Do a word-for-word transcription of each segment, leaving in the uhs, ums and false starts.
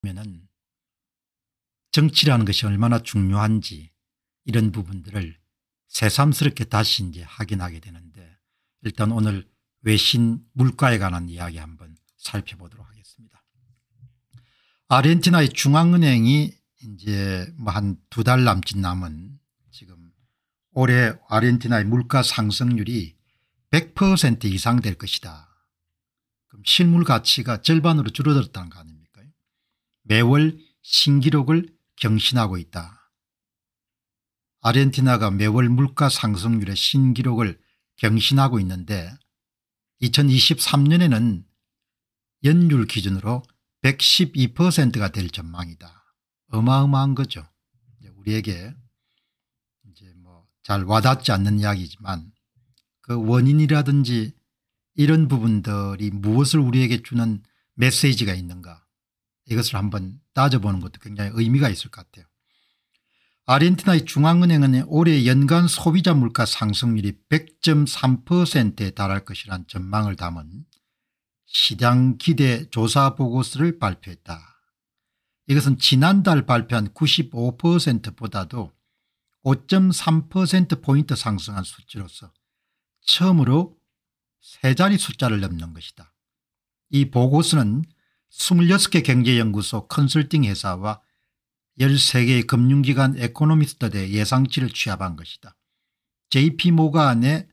면은 정치라는 것이 얼마나 중요한지 이런 부분들을 새삼스럽게 다시 이제 확인하게 되는데, 일단 오늘 외신 물가에 관한 이야기 한번 살펴보도록 하겠습니다. 아르헨티나의 중앙은행이 이제 뭐 한 두 달 남짓 남은 지금 올해 아르헨티나의 물가 상승률이 백 퍼센트 이상 될 것이다. 그럼 실물 가치가 절반으로 줄어들었다는 거 아닙니까? 매월 신기록을 경신하고 있다. 아르헨티나가 매월 물가 상승률의 신기록을 경신하고 있는데 이천이십삼 년에는 연율 기준으로 백십이 퍼센트가 될 전망이다. 어마어마한 거죠. 우리에게 이제 뭐 잘 와닿지 않는 이야기지만 그 원인이라든지 이런 부분들이 무엇을 우리에게 주는 메시지가 있는가, 이것을 한번 따져보는 것도 굉장히 의미가 있을 것 같아요. 아르헨티나의 중앙은행은 올해 연간 소비자 물가 상승률이 백 점 삼 퍼센트에 달할 것이라는 전망을 담은 시장 기대 조사 보고서를 발표했다. 이것은 지난달 발표한 구십오 퍼센트보다도 오 점 삼 퍼센트포인트 상승한 수치로서 처음으로 세 자리 숫자를 넘는 것이다. 이 보고서는 이십육 개 경제연구소 컨설팅 회사와 열세 개의 금융기관 에코노미스트들의 예상치를 취합한 것이다. 제이피모간의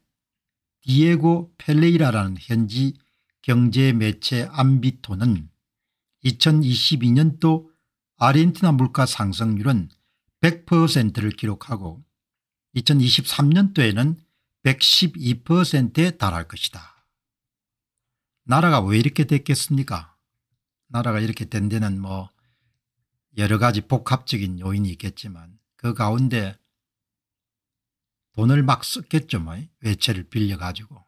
디에고 펠레이라라는 현지 경제매체 암비토는 이천이십이 년도 아르헨티나 물가 상승률은 백 퍼센트를 기록하고 이천이십삼 년도에는 백십이 퍼센트에 달할 것이다. 나라가 왜 이렇게 됐겠습니까? 나라가 이렇게 된 데는 뭐 여러 가지 복합적인 요인이 있겠지만 그 가운데 돈을 막 썼겠죠. 뭐. 외채를 빌려 가지고.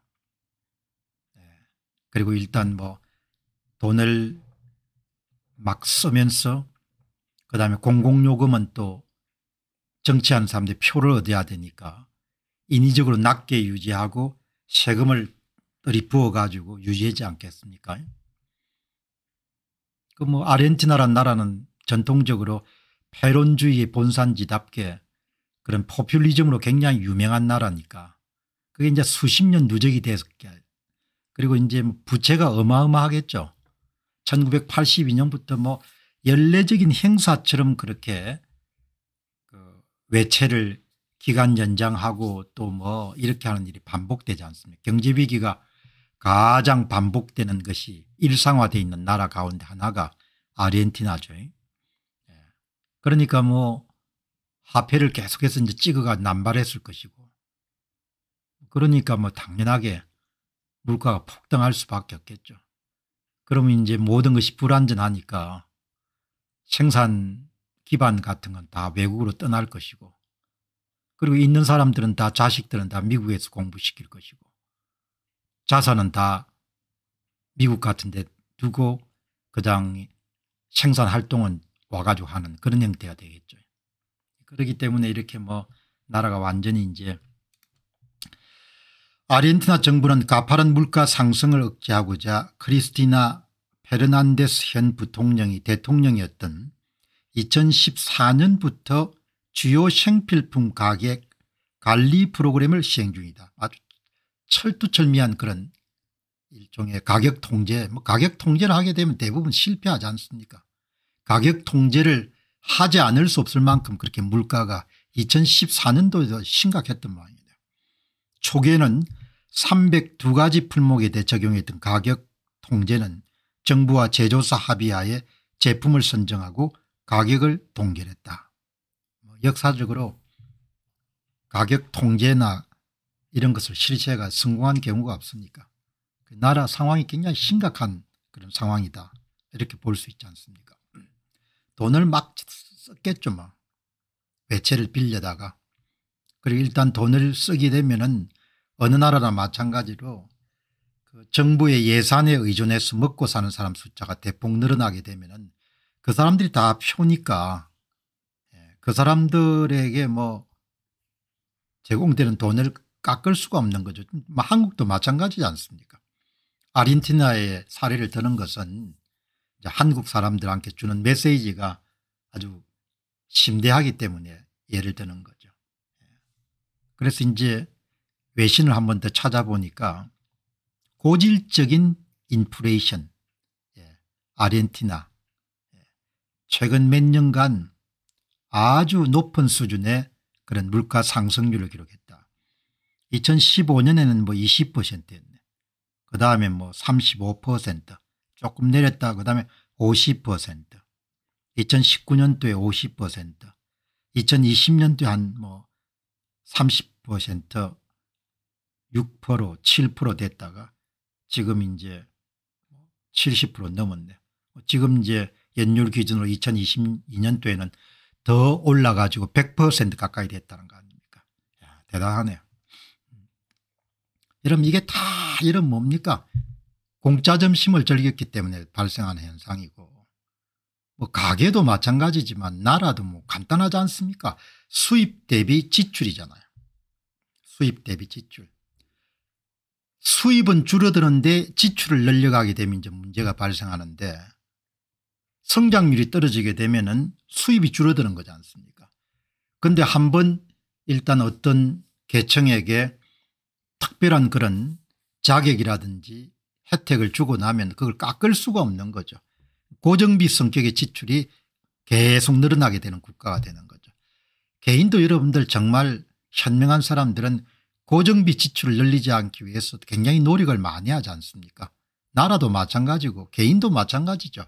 그리고 일단 뭐 돈을 막 쓰면서 그다음에 공공요금은 또 정치하는 사람들이 표를 얻어야 되니까 인위적으로 낮게 유지하고 세금을 들이부어 가지고 유지하지 않겠습니까? 그 뭐 아르헨티나라는 나라는 전통적으로 패론주의의 본산지답게 그런 포퓰리즘으로 굉장히 유명한 나라니까 그게 이제 수십 년 누적이 됐게, 그리고 이제 부채가 어마어마하겠죠. 천구백팔십이 년부터 뭐 연례적인 행사처럼 그렇게 그 외채를 기간 연장하고 또 뭐 이렇게 하는 일이 반복되지 않습니까? 경제위기가 가장 반복되는 것이 일상화되어 있는 나라 가운데 하나가 아르헨티나죠. 그러니까 뭐 화폐를 계속해서 이제 찍어가 남발했을 것이고, 그러니까 뭐 당연하게 물가가 폭등할 수밖에 없겠죠. 그러면 이제 모든 것이 불안전하니까 생산 기반 같은 건 다 외국으로 떠날 것이고, 그리고 있는 사람들은 다 자식들은 다 미국에서 공부시킬 것이고, 자산은 다 미국 같은 데 두고 그냥 생산 활동은 와가지고 하는 그런 형태가 되겠죠. 그렇기 때문에 이렇게 뭐 나라가 완전히 이제 아르헨티나 정부는 가파른 물가 상승을 억제하고자 크리스티나 페르난데스 현 부통령이 대통령이었던 이천십사 년부터 주요 생필품 가격 관리 프로그램을 시행 중이다. 아주 철두철미한 그런 일종의 가격 통제, 뭐 가격 통제를 하게 되면 대부분 실패하지 않습니까? 가격 통제를 하지 않을 수 없을 만큼 그렇게 물가가 이천십사 년도에도 심각했던 모양입니다. 초기에는 삼백이 가지 품목에 대해 적용했던 가격 통제는 정부와 제조사 합의하에 제품을 선정하고 가격을 동결했다. 역사적으로 가격 통제나 이런 것을 실시해가 성공한 경우가 없으니까 그 나라 상황이 굉장히 심각한 그런 상황이다, 이렇게 볼 수 있지 않습니까? 돈을 막 썼겠죠. 뭐. 외채를 빌려다가. 그리고 일단 돈을 쓰게 되면은 어느 나라나 마찬가지로 그 정부의 예산에 의존해서 먹고 사는 사람 숫자가 대폭 늘어나게 되면은 그 사람들이 다 표니까 그 사람들에게 뭐 제공되는 돈을 깎을 수가 없는 거죠. 한국도 마찬가지지 않습니까? 아르헨티나의 사례를 드는 것은 이제 한국 사람들한테 주는 메시지가 아주 심대하기 때문에 예를 드는 거죠. 그래서 이제 외신을 한 번 더 찾아보니까 고질적인 인플레이션, 예, 아르헨티나, 예, 최근 몇 년간 아주 높은 수준의 그런 물가 상승률을 기록했다. 이천십오 년에는 뭐 이십 퍼센트였네. 그 다음에 뭐 삼십오 퍼센트 조금 내렸다. 그 다음에 오십 퍼센트 이천십구 년도에 오십 퍼센트 이천이십 년도에 한 뭐 삼십 퍼센트 육 퍼센트 칠 퍼센트 됐다가 지금 이제 칠십 퍼센트 넘었네. 지금 이제 연율 기준으로 이천이십이 년도에는 더 올라가지고 백 퍼센트 가까이 됐다는 거 아닙니까? 야, 대단하네요. 여러분 이게 다 이런 뭡니까? 공짜 점심을 즐겼기 때문에 발생하는 현상이고, 뭐 가게도 마찬가지지만 나라도 뭐 간단하지 않습니까? 수입 대비 지출이잖아요. 수입 대비 지출. 수입은 줄어드는데 지출을 늘려가게 되면 이제 문제가 발생하는데, 성장률이 떨어지게 되면은 수입이 줄어드는 거지 않습니까? 그런데 한번 일단 어떤 계층에게 특별한 그런 자격이라든지 혜택을 주고 나면 그걸 깎을 수가 없는 거죠. 고정비 성격의 지출이 계속 늘어나게 되는 국가가 되는 거죠. 개인도 여러분들 정말 현명한 사람들은 고정비 지출을 늘리지 않기 위해서 굉장히 노력을 많이 하지 않습니까? 나라도 마찬가지고 개인도 마찬가지죠.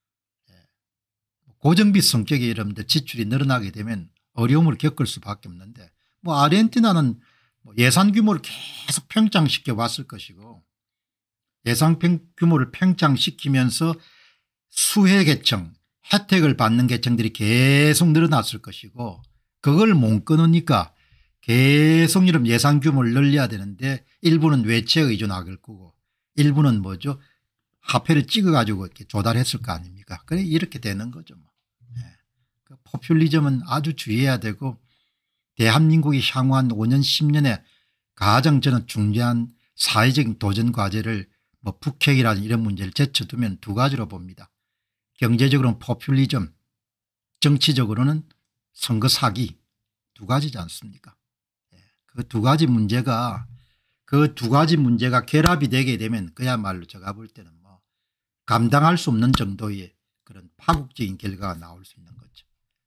고정비 성격의 여러분들 지출이 늘어나게 되면 어려움을 겪을 수밖에 없는데, 뭐 아르헨티나는 예산 규모를 계속 평장시켜 왔을 것이고, 예산 규모를 평장시키면서 수혜 계층 혜택을 받는 계층들이 계속 늘어났을 것이고, 그걸 못 끊으니까 계속 이런 예산 규모를 늘려야 되는데 일부는 외채에 의존하길 거고 일부는 뭐죠, 화폐를 찍어 가지고 이렇게 조달했을 거 아닙니까? 그래 이렇게 되는 거죠. 뭐. 네. 그 포퓰리즘은 아주 주의해야 되고, 대한민국이 향후 한 오 년 십 년에 가장 저는 중요한 사회적인 도전 과제를 뭐 북핵이라는 이런 문제를 제쳐두면 두 가지로 봅니다. 경제적으로는 포퓰리즘, 정치적으로는 선거 사기, 두 가지지 않습니까? 그 두 가지 문제가 그 두 가지 문제가 결합이 되게 되면 그야말로 제가 볼 때는 뭐 감당할 수 없는 정도의 그런 파국적인 결과가 나올 수 있는 거죠.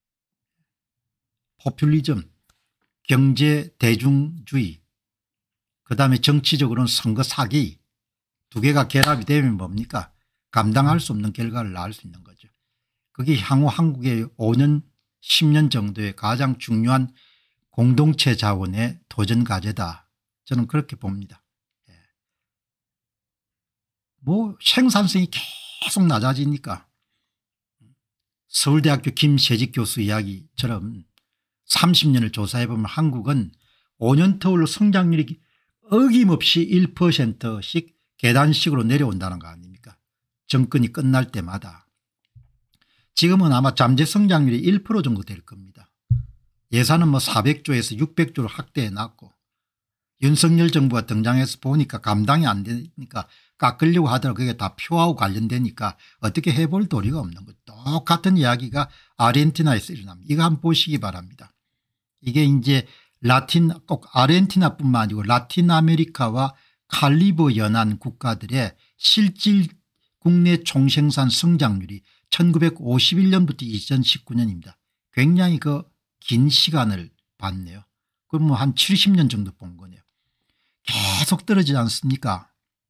포퓰리즘, 경제 대중주의, 그다음에 정치적으로는 선거 사기, 두 개가 결합이 되면 뭡니까? 감당할 수 없는 결과를 낳을 수 있는 거죠. 그게 향후 한국의 오 년 십 년 정도의 가장 중요한 공동체 자원의 도전 과제다. 저는 그렇게 봅니다. 뭐 생산성이 계속 낮아지니까 서울대학교 김세직 교수 이야기처럼 삼십 년을 조사해 보면 한국은 오 년 터울로 성장률이 어김없이 일 퍼센트씩 계단식으로 내려온다는 거 아닙니까? 정권이 끝날 때마다. 지금은 아마 잠재 성장률이 일 퍼센트 정도 될 겁니다. 예산은 뭐 사백조에서 육백조로 확대해 놨고, 윤석열 정부가 등장해서 보니까 감당이 안 되니까 깎으려고 하더라도 그게 다 표하고 관련되니까 어떻게 해볼 도리가 없는 거죠. 똑같은 이야기가 아르헨티나에서 일어납니다. 이거 한번 보시기 바랍니다. 이게 이제 라틴, 꼭 아르헨티나뿐만 아니고 라틴 아메리카와 카리브 연안 국가들의 실질 국내 총생산 성장률이 천구백오십일 년부터 이천십구 년입니다. 굉장히 그 긴 시간을 봤네요. 그럼 뭐 한 칠십 년 정도 본 거네요. 계속 떨어지지 않습니까?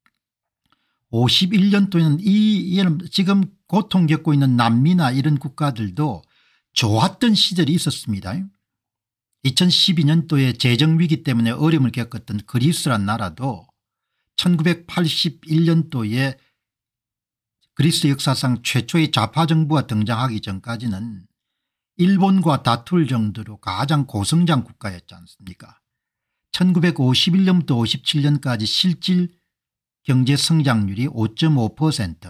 오십일 년도에는 이 지금 고통 겪고 있는 남미나 이런 국가들도 좋았던 시절이 있었습니다. 이천십이 년도에 재정위기 때문에 어려움을 겪었던 그리스란 나라도 천구백팔십일 년도에 그리스 역사상 최초의 좌파 정부가 등장하기 전까지는 일본과 다툴 정도로 가장 고성장 국가였지 않습니까? 천구백오십일 년부터 오십칠 년까지 실질 경제 성장률이 오 점 오 퍼센트,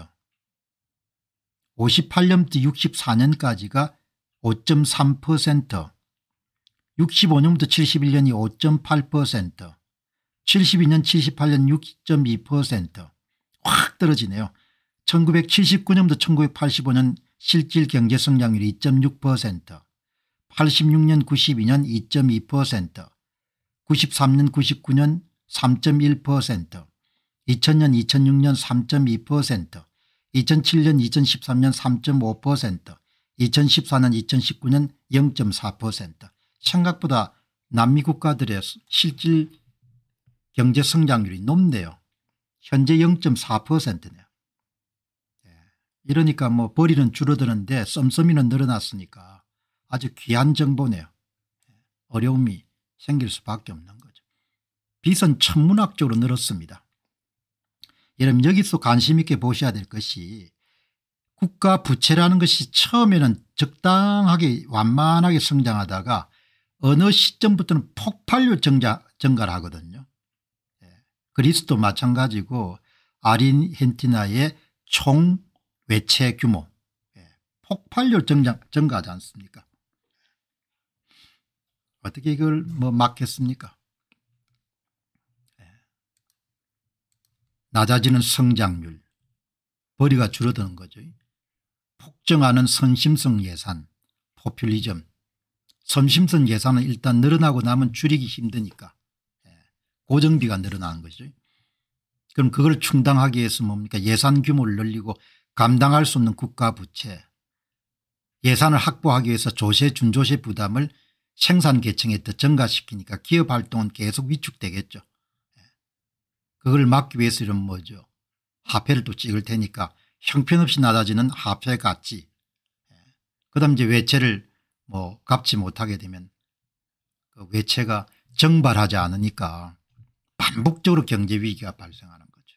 오십팔 년부터 육십사 년까지가 오 점 삼 퍼센트, 육십오 년부터 칠십일 년이 오 점 팔 퍼센트, 칠십이 년 칠십팔 년 육 점 이 퍼센트 확 떨어지네요. 천구백칠십구 년부터 천구백팔십오 년 실질 경제 성장률이 이 점 육 퍼센트, 팔십육 년 구십이 년 이 점 이 퍼센트, 구십삼 년 구십구 년 삼 점 일 퍼센트, 이천 년 이천육 년 삼 점 이 퍼센트, 이천칠 년 이천십삼 년 삼 점 오 퍼센트, 이천십사 년 이천십구 년 영 점 사 퍼센트. 생각보다 남미 국가들의 실질 경제 성장률이 높네요. 현재 영 점 사 퍼센트네요. 이러니까 뭐 벌이는 줄어드는데 씀씀이는 늘어났으니까 아주 귀한 정보네요. 어려움이 생길 수밖에 없는 거죠. 빚은 천문학적으로 늘었습니다. 여러분 여기서 관심 있게 보셔야 될 것이 국가 부채라는 것이 처음에는 적당하게 완만하게 성장하다가 어느 시점부터는 폭발력 증가, 증가를 하거든요. 그리스도 마찬가지고 아르헨티나의 총 외채 규모 폭발력 증가, 증가하지 않습니까? 어떻게 이걸 뭐 막겠습니까? 낮아지는 성장률, 벌이가 줄어드는 거죠. 폭증하는 선심성 예산, 포퓰리즘. 선심성 예산은 일단 늘어나고 나면 줄이기 힘드니까 고정비가 늘어나는 거죠. 그럼 그걸 충당하기 위해서 뭡니까? 예산 규모를 늘리고 감당할 수 없는 국가 부채, 예산을 확보하기 위해서 조세 준조세 부담을 생산 계층에 더 증가시키니까 기업 활동은 계속 위축되겠죠. 그걸 막기 위해서는 뭐죠? 화폐를 또 찍을 테니까 형편없이 낮아지는 화폐 가치, 그다음 이제 외채를 뭐 갚지 못하게 되면 그 외채가 정발하지 않으니까 반복적으로 경제 위기가 발생하는 거죠.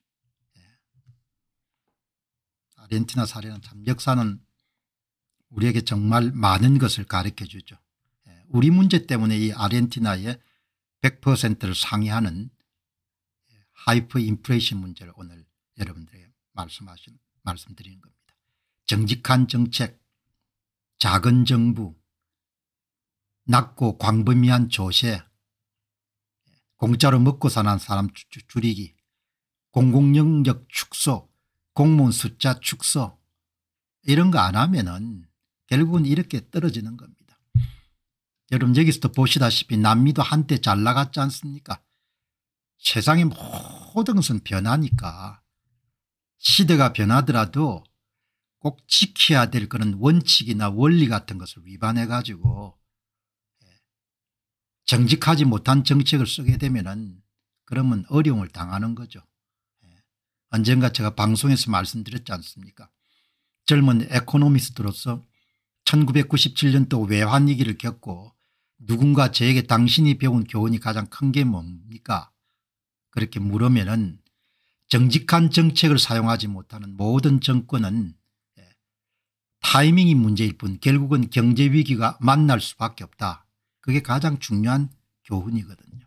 아르헨티나 사례는 참 역사는 우리에게 정말 많은 것을 가르쳐 주죠. 우리 문제 때문에 이 아르헨티나의 백 퍼센트를 상회하는 하이퍼 인플레이션 문제를 오늘 여러분들에게 말씀하신, 말씀드리는 겁니다. 정직한 정책, 작은 정부, 낮고 광범위한 조세, 공짜로 먹고 사는 사람 줄이기, 공공영역 축소, 공무원 숫자 축소, 이런 거 안 하면은 결국은 이렇게 떨어지는 겁니다. 여러분 여기서도 보시다시피 남미도 한때 잘 나갔지 않습니까? 세상의 모든 것은 변하니까 시대가 변하더라도 꼭 지켜야 될 그런 원칙이나 원리 같은 것을 위반해 가지고 정직하지 못한 정책을 쓰게 되면은 그러면 어려움을 당하는 거죠. 언젠가 제가 방송에서 말씀드렸지 않습니까? 젊은 에코노미스트로서 천구백구십칠 년도 외환위기를 겪고 누군가 저에게 당신이 배운 교훈이 가장 큰 게 뭡니까? 그렇게 물으면은 정직한 정책을 사용하지 못하는 모든 정권은 타이밍이 문제일 뿐 결국은 경제위기가 만날 수밖에 없다. 그게 가장 중요한 교훈이거든요.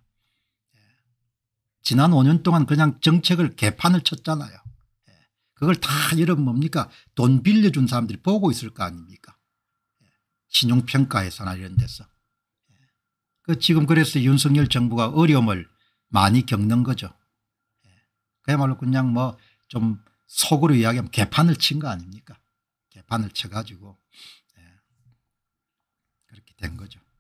지난 오 년 동안 그냥 정책을 개판을 쳤잖아요. 그걸 다 여러분 뭡니까? 돈 빌려준 사람들이 보고 있을 거 아닙니까? 신용평가에서나 이런 데서. 그 지금 그래서 윤석열 정부가 어려움을 많이 겪는 거죠. 그야말로 그냥 뭐 좀 속으로 이야기하면 개판을 친 거 아닙니까? 개판을 쳐가지고 그렇게 된 거죠.